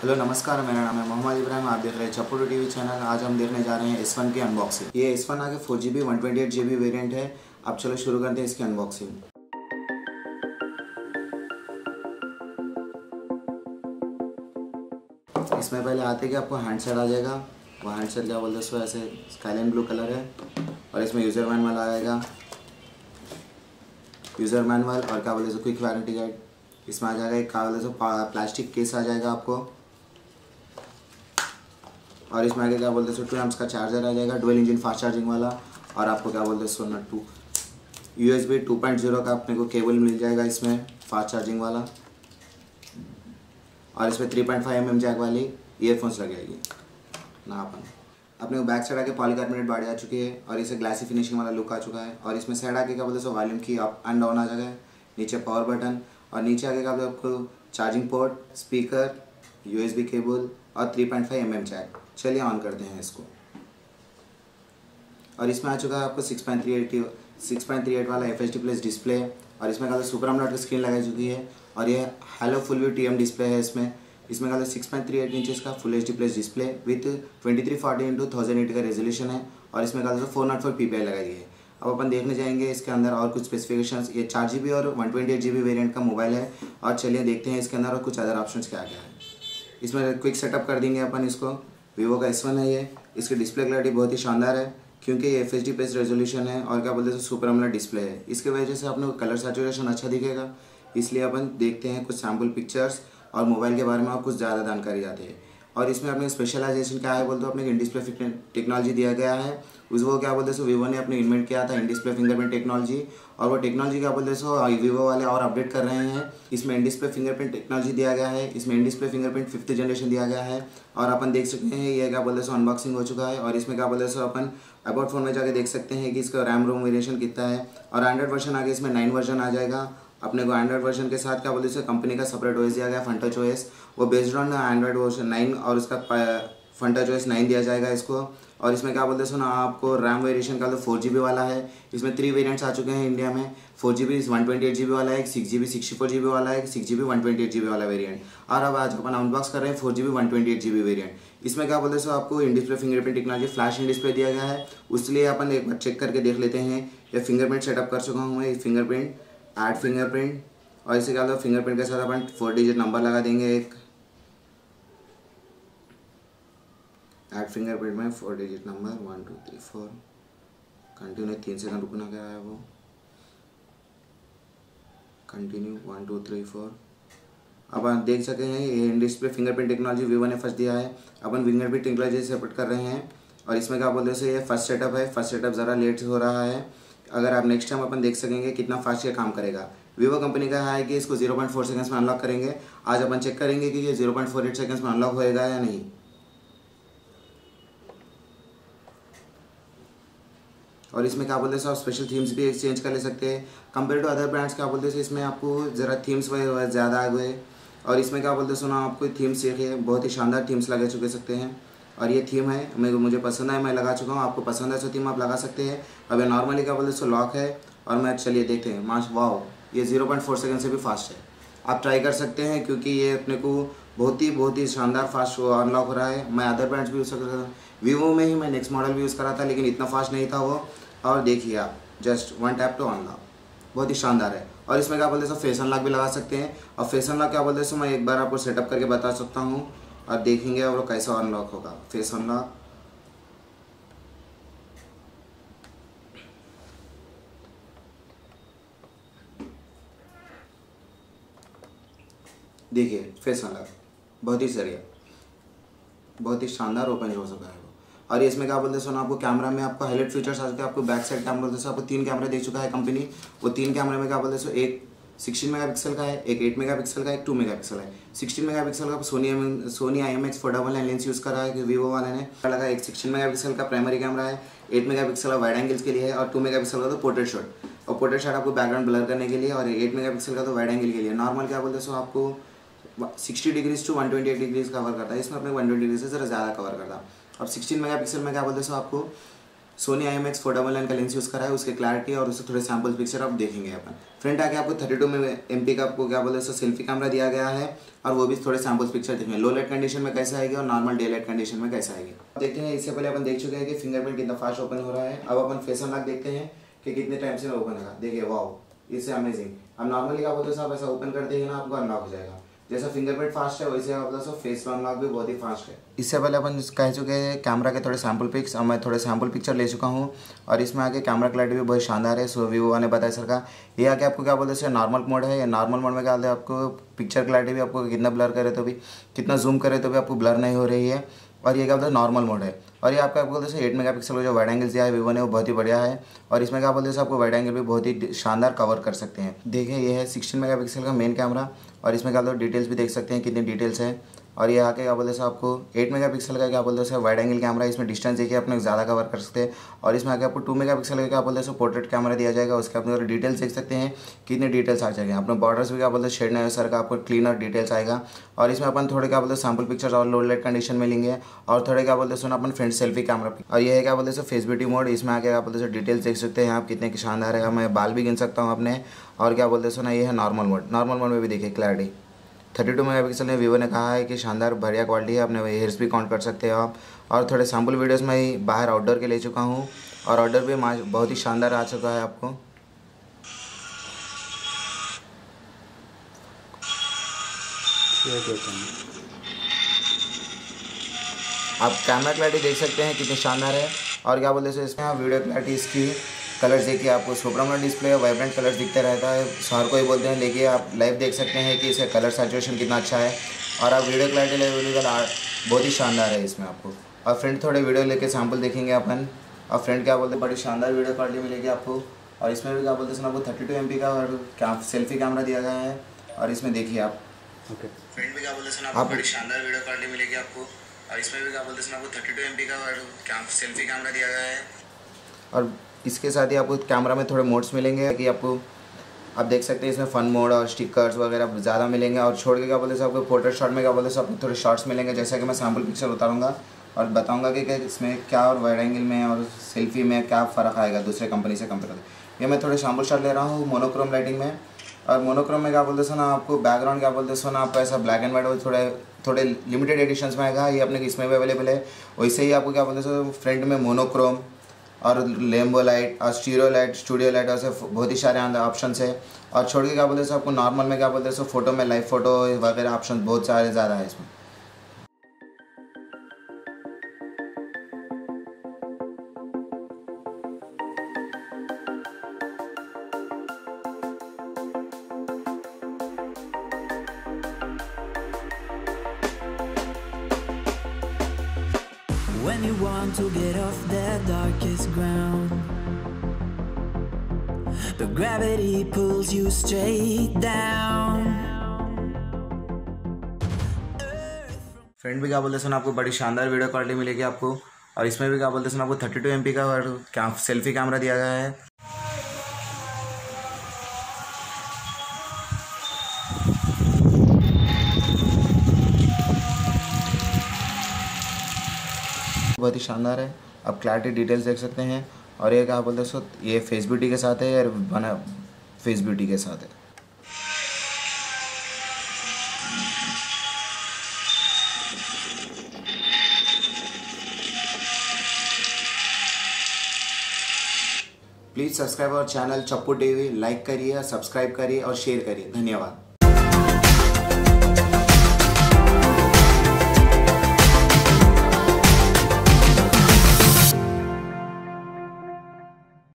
Hello नमस्कार, मेरा नाम है मोहम्मद इब्राहिम। आप देख रहे हैं चप्पूडू टीवी चैनल। आज हम देखने जा रहे हैं S1 की अनबॉक्सिंग। ये S1 आगे 4GB 128GB वेरिएंट है। अब चलो शुरू करते हैं इसकी अनबॉक्सिंग। इसमें पहले आते कि आपको हैंडसेट आ जाएगा। वो हैंडसेट क्या बोलते हैं उसको, ऐसे स्काईलाइन ब्लू कलर है और इसमें यूज़र मैनुअल आएगा, यूज़र मैनुअल और क्या बोलते हैं क्विक वारंटी गाइड। इसमें आ जाएगा एक क्या बोलते हैं प्लास्टिक केस आ जाएगा आपको, और इसमें आगे क्या बोलते हैं 2 एम्प्स का चार्जर आ जाएगा, डुअल इंजन फास्ट चार्जिंग वाला। और आपको क्या बोलते हैं सोना USB 2.0 का अपने को केबल मिल जाएगा इसमें, फास्ट चार्जिंग वाला। और इसमें 3.5 mm जैक वाली ईयरफोन्स लगेगी ना। अपने को बैक साइड आके पॉलीकार्बोनेट बॉडी आ चुकी है और इसे ग्लासी फिनिशिंग वाला लुक आ चुका है। और इसमें साइड आके क्या बोलते हैं वॉल्यूम की अप एंड डाउन आ जाएगा, नीचे पावर बटन, और नीचे आगे का आपको charging port, speaker, USB cable और 3.5 mm जैक। चलिए ऑन करते हैं इसको। और इसमें आ चुका है आपको 6.38 वाला FHD+ डिस्प्ले, और इसमें का सुपर एमोलेड की स्क्रीन लगाई चुकी है। और ये halo full view TM display है। इसमें का 6.38 इंचेस का full HD+ display with 2340x1080 का रेजोल्यूशन है। और इसमें का 404 PPI लगाई है। अब अपन देखने जाएंगे इसके अंदर और कुछ स्पेसिफिकेशंस। ये 4GB और 128GB वेरिएंट का मोबाइल है। और चलिए देखते हैं इसके अंदर और कुछ अदर ऑप्शंस क्या क्या है। इसमें क्विक सेटअप कर देंगे अपन इसको। वीवो का S1 है ये। इसकी डिस्प्ले क्लैरिटी बहुत ही शानदार है क्योंकि ये FHD+ रेजोल्यूशन है और क्या बोलते हैं सुपर एमोलेड डिस्प्ले है। इसके वजह से अपने को कलर सैचुरेशन अच्छा दिखेगा। इसलिए अपन देखते हैं कुछ सैम्पल पिक्चर्स और मोबाइल के बारे में और कुछ ज़्यादा जानकारी आती है। और इसमें अपने स्पेशलाइजेशन क्या है बोलते हो, अपने इन डिस्प्ले टेक्नोलॉजी दिया गया है। वो क्या बोलते हैं वीवो ने अपने इन्वेंट किया था इन डिस्प्ले फिंगरप्रिंट टेक्नोलॉजी, और वो टेक्नोलॉजी क्या बोलते हैं वीवो वाले और अपडेट कर रहे हैं। इसमें इन डिस्प्ले फिंगरप्रिंट टेक्नोलॉजी दिया गया है। इसमें इन डिस्प्ले फिंगरप्रिंट 5th जनरेशन दिया गया है। और अपन देख सकते हैं ये क्या बोलते हैं अनबॉक्सिंग हो चुका है। और इसमें क्या बोलते हैं अपन अबाउट फोन में जाके देख सकते हैं कि इसका रैम रोम वेरिएशन कितना है। और एंड्रॉइड वर्जन आगे इसमें 9 वर्जन आ जाएगा। अपने को एंड्रॉइड वर्जन के साथ क्या बोलते हैं कंपनी का सेपरेट OS दिया गया, फंटच OS। वो बेस्ड ऑन एंड्रॉइड वर्जन 9 और उसका फंटच OS 9 दिया जाएगा इसको। और इसमें क्या बोलते हैं आपको रैम वेरिएशन का 4GB वाला है। इसमें 3 वेरिएंट्स आ चुके हैं इंडिया में। 4GB 128GB वाला है, 6GB 64GB वाला है, 6GB 128GB वाला वेरिएंट। और अब आज अपन अनबॉक्स कर रहे हैं 4GB 128GB वेरिएंट। इसमें क्या बोलते हैं आपको in display fingerprint technology flash in display दिया गया है। उसलिए अपन एक बार चेक करके देख लेते हैं। ये फिंगरप्रिंट सेटअप कर चुका हूँ मैं, फिंगरप्रिंट ऐड फिंगरप्रिंट। और इसे क्या फिंगरप्रिंट के साथ अपन 4 डिजिट नंबर लगा देंगे। एक ऐड फिंगरप्रिंट में 4 डिजिट नंबर 1 2 3 4। कंटिन्यू 3 सेकंड रुकना क्या है वो, कंटिन्यू 1 2 3 4। अब आप देख सकते हैं ये in display fingerprint technology Vivo ने फर्स्ट दिया है। अपन फिंगरप्रिंट टेक्नोलॉजी सेपरेट कर रहे हैं। और इसमें क्या बोलते हैं ये फर्स्ट सेटअप है। फर्स्ट सेटअप ज़रा लेट हो रहा है। अगर आप नेक्स्ट टाइम अपन देख सकेंगे कितना फास्ट ये काम करेगा। वीवो कंपनी का है कि इसको 0.4 सेकंड्स में अनलॉक करेंगे। आज अपन चेक करेंगे कि ये 0.48 सेकंड्स में अनलॉक होएगा या नहीं। और इसमें क्या बोलते हैं आप स्पेशल थीम्स भी एक्सचेंज कर ले सकते हैं। कंपेयर टू अदर ब्रांड्स क्या बोलते हैं इसमें आपको ज़रा थीम्स ज़्यादा आ गए। और इसमें क्या बोलते हैं आपको थीम्स देखिए बहुत ही शानदार थीम्स लगा चुके सकते हैं। और ये थीम है मुझे पसंद है, मैं लगा चुका हूँ। आपको पसंद है तो थीम आप लगा सकते हैं। अब ये नॉर्मली क्या बोलते हैं लॉक है। और मैं चलिए देखते हैं माश वाओ, ये 0.4 सेकंड से भी फास्ट है। आप ट्राई कर सकते हैं क्योंकि ये अपने को बहुत ही शानदार फास्ट अनलॉक हो रहा है। मैं अदर ब्रांड्स भी यूज़ कर सकता हूँ। वीवो में ही मैं नेक्स्ट मॉडल भी यूज़ करा था लेकिन इतना फास्ट नहीं था वो। और देखिए आप जस्ट 1 टैप टू अनलॉक, बहुत ही शानदार है। और इसमें क्या बोलते हैं फेस अनलॉक भी लगा सकते हैं। और फेस अनलॉक क्या बोलते हैं मैं एक बार आपको सेटअप करके बता सकता हूँ और देखेंगे और कैसा अनलॉक होगा फेस अनलॉक। देखिए फेस अनलॉक बहुत ही सही है, बहुत ही शानदार ओपन हो सका है वो। और ये इसमें क्या बोलते हैं आपको कैमरा में आपको हाईलाइट फीचर्स आ चुके हैं। आपको बैक साइड कैमरा बोलते हैं आपको 3 कैमरा दे चुका है कंपनी। वो 3 कैमरे में क्या बोलते हैं एक 16 मेगापिक्सल का है, एक 8 मेगापिक्सल का, एक 2 मेगापिक्सल है। 16 मेगापिक्सल का सोनी IMX499 लेंस यूज़ कर रहा है वीवो वाले ने लगा। एक 16 मेगापिक्सल का प्राइमरी कैमरा है, 8 मेगापिक्सल का वाइड एंगल्स के लिए है और 2 मेगापिक्सल का तो पोर्ट्रेट शॉट। और पोर्ट्रेट शॉट आपको बैकग्राउंड ब्लर करने के लिए, और 8 मेगापिक्सल का तो वाइड एंगल के लिए। नॉर्मल क्या बोलते हैं आपको 60 डिग्रीज टू 128 डिग्रीज कवर करता है। इसमें अपने 120 डिग्री से ज़रा ज़्यादा कवर करता है। अब 16 मेगापिक्सल में क्या बोलते हैं आपको सोनी IMX 499 का लेंस यूज़ करा है, उसके क्लैरिटी और उससे थोड़े सैम्पल पिक्चर आप देखेंगे अपन। फ्रंट आके आपको 32 MP का आपको क्या बोलते हैं सेल्फी कैमरा दिया गया है, और वो भी थोड़े सैम्पल पिक्चर देखेंगे लो लाइट कंडीशन में कैसा आएगी और नॉर्मल डे लाइट कंडीशन में कैसा आएगी। देखते हैं, इससे पहले अपन देख चुके हैं कि फिंगरप्रिंट कितना फास्ट ओपन हो रहा है। अब अपन फेस अनलॉक देखते हैं कि कितने टाइम से ओपन होगा। देखिए वाओ, इससे अमेजिंग। अब नॉर्मली क्या बोलते हैं साहब, ऐसा ओपन करते ही ना आपको अनलॉक हो जाएगा। जैसा फिंगरप्रिंट फास्ट है वैसे आप फेस अनलॉक भी बहुत ही फास्ट है। इससे पहले अपन कह चुके हैं कैमरा के थोड़े सैम्पल पिक्स, और मैं थोड़े सैम्पल पिक्चर ले चुका हूँ, और इसमें आके कैमरा क्लैरिटी भी बहुत शानदार है। सो वीवो ने बताया सर का ये आके आपको क्या बोलते हैं नॉर्मल मोड है। नॉर्मल मोड में क्या बोलते हैं आपको पिक्चर क्लैरिटी भी आपको कितना ब्लर करे तो भी, कितना जूम करे तो भी आपको ब्लर नहीं हो रही है। और ये क्या बोलते हैं नॉर्मल मोड है। और ये आपका आपको बोलते हैं 8 मेगापिक्सल का जो वाइड एंगल दिया है वीवो ने वो बहुत ही बढ़िया है। और इसमें क्या बोलते हैं आपको वाइड एंगल भी बहुत ही शानदार कवर कर सकते हैं। देखिए ये है 16 मेगापिक्सल का मेन कैमरा, और इसमें क्या बोलते हैं डिटेल्स भी देख सकते हैं कितनी डिटेल्स है। और ये आके क्या बोलते हैं आपको 8 मेगापिक्सल का क्या बोलते हैं वाइड एंगल कैमरा, इसमें डिस्टेंस देखिए अपने ज़्यादा कवर कर सकते हैं। और इसमें आके आपको 2 मेगापिक्सल का क्या बोलते हैं पोर्ट्रेट कैमरा दिया जाएगा, उसके अपने डिटेल्स देख सकते हैं कितने डिटेल्स आ जाएंगे। अपने बॉर्डर्स भी क्या बोलते हैं शेड नहीं सर का आपको क्लीनर डिटेल्स आएगा। और इसमें अपन थोड़े क्या बोलते हैं सैम्पल पिक्चर्स और लो लाइट कंडीशन में लेंगे, और थोड़े क्या बोलते हैं अपन फ्रंट सेल्फी कैमरा। और ये है क्या बोलते हैं फेस ब्यूटी मोड, इसमें आके क्या बोलते हैं डिटेल्स देख सकते हैं आप कितने शानदार है। मैं बाल भी गिन सकता हूँ अपने। और क्या बोलते हैं ये है नॉर्मल मोड। नॉर्मल मोड में भी देखिए क्लैरिटी 32 मेगापिक्सल में वीवो ने कहा है कि शानदार बढ़िया क्वालिटी है। अपने हेयर्स भी काउंट कर सकते हो आप। और थोड़े सैम्पल वीडियोस में बाहर आउटडोर के ले चुका हूँ, और ऑर्डर भी बहुत ही शानदार आ चुका है आपको। आप कैमरा क्लैरिटी देख सकते हैं कितनी शानदार है। और क्या बोलते हैं इसमें आप वीडियो क्लैरिटी इसकी कलर्स देखिए आपको सुपरमोड डिस्प्ले वाइब्रेंट कलर्स दिखते रहता है, हर कोई बोलते हैं, लेकिन आप लाइव देख सकते हैं कि इसका कलर सैचुरेशन कितना अच्छा है। और आप वीडियो क्लैरिटी लेवल बहुत ही शानदार है इसमें आपको। और फ्रंट थोड़े वीडियो लेके सैम्पल देखेंगे अपन। और फ्रंट क्या बोलते हैं बड़ी शानदार वीडियो क्वालिटी मिलेगी आपको। और इसमें भी क्या बोलते हैं आपको 32 MP का सेल्फी कैमरा दिया गया है। और इसमें देखिए आप फ्रंट में क्या बोलते हैं आपको बड़ी शानदार वीडियो क्वालिटी मिलेगी आपको। और इसमें भी क्या बोलते हैं आपको 32 MP का सेल्फी कैमरा दिया गया है। और इसके साथ ही आपको कैमरा में थोड़े मोड्स मिलेंगे कि आपको आप देख सकते हैं इसमें फन मोड और स्टिकर्स वगैरह ज़्यादा मिलेंगे। और छोड़ के क्या बोलते हैं आपको पोर्ट्रेट शॉट में क्या बोलते हैं आपको थोड़े शॉट्स मिलेंगे, जैसा कि मैं सैम्पल पिक्चर उतारूंगा और बताऊंगा कि इसमें क्या और वाइड एंगल में और सेल्फी में क्या फ़र्क आएगा दूसरे कंपनी से कंपेयर करके। ये मैं थोड़े सैम्पल शॉट ले रहा हूँ मोनोक्रोम लाइटिंग में। और मोनोक्रोम में क्या बोलते हैं ना आपको बैकग्राउंड क्या बोलते हैं ना आपको ऐसा ब्लैक एंड वाइट थोड़े लिमिटेड एडिशंस में आएगा। ये अपने इसमें भी अवेलेबल है। वैसे ही आपको क्या बोलते हैं फ्रंट में मोनोक्रोम और लेम्बो लाइट और स्टीरियो लाइट, स्टूडियो लाइट, ऐसे बहुत ही सारे ऑप्शन है। और छोड़ के क्या बोलते हैं आपको नॉर्मल में क्या बोलते हैं फोटो में लाइव फोटो वगैरह ऑप्शन बहुत सारे ज़्यादा है इसमें। When you want to get off that darkest ground, but gravity pulls you straight down. Front भी क्या बोलते हैं आपको बड़ी शानदार वीडियो क्वालिटी मिलेगी आपको। और इसमें भी क्या बोलते हैं आपको 32 MP का सेल्फी कैमरा दिया गया है। बहुत ही शानदार है। आप क्लैरिटी डिटेल्स देख सकते हैं। और ये क्या बोलते हैं ये फेस ब्यूटी के साथ है या बना फेस ब्यूटी के साथ है। Please subscribe our channel Chappu TV, like करिए, सब्सक्राइब करिए और शेयर करिए। धन्यवाद।